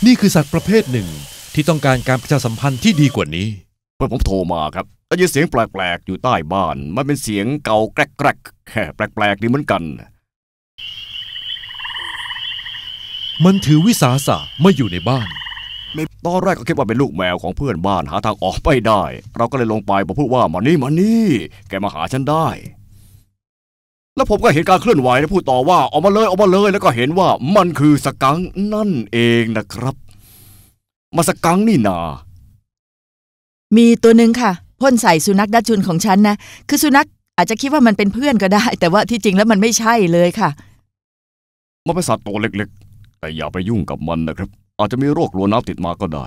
นี่คือสัตว์ประเภทหนึ่งที่ต้องการการประชาสัมพันธ์ที่ดีกว่านี้เพื่อนผมโทรมาครับได้ยินเสียงแปลกๆอยู่ใต้บ้านมันเป็นเสียงเก่าแกรกๆแค่แปลกๆดีเหมือนกันมันถือวิสาสะมาอยู่ในบ้านตอนแรกก็คิดว่าเป็นลูกแมวของเพื่อนบ้านหาทางออกไม่ได้เราก็เลยลงไปบอกพูดว่ามานี่แกมาหาฉันได้แล้วผมก็เห็นการเคลื่อนไหวและพูดต่อว่าออกมาเลยแล้วก็เห็นว่ามันคือสกังค์นั่นเองนะครับมาสกังค์นี่นามีตัวหนึ่งค่ะพ่นใส่สุนัขดัชชุนของฉันนะคือสุนัขอาจจะคิดว่ามันเป็นเพื่อนก็ได้แต่ว่าที่จริงแล้วมันไม่ใช่เลยค่ะมันเป็นสัตว์ตัวเล็กๆแต่อย่าไปยุ่งกับมันนะครับอาจจะมีโรครัวน้ำติดมาก็ได้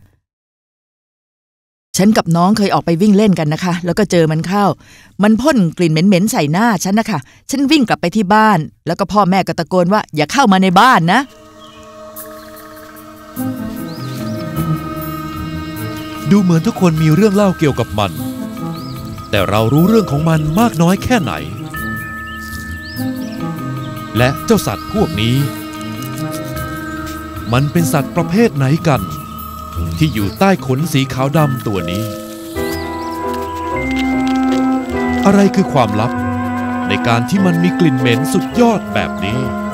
ฉันกับน้องเคยออกไปวิ่งเล่นกันนะคะแล้วก็เจอมันเข้ามันพ่นกลิ่นเหม็นๆใส่หน้าฉันนะคะฉันวิ่งกลับไปที่บ้านแล้วก็พ่อแม่ก็ตะโกนว่าอย่าเข้ามาในบ้านนะดูเหมือนทุกคนมีเรื่องเล่าเกี่ยวกับมันแต่เรารู้เรื่องของมันมากน้อยแค่ไหนและเจ้าสัตว์พวกนี้มันเป็นสัตว์ประเภทไหนกันที่อยู่ใต้ขนสีขาวดำตัวนี้อะไรคือความลับในการที่มันมีกลิ่นเหม็นสุดยอดแบบนี้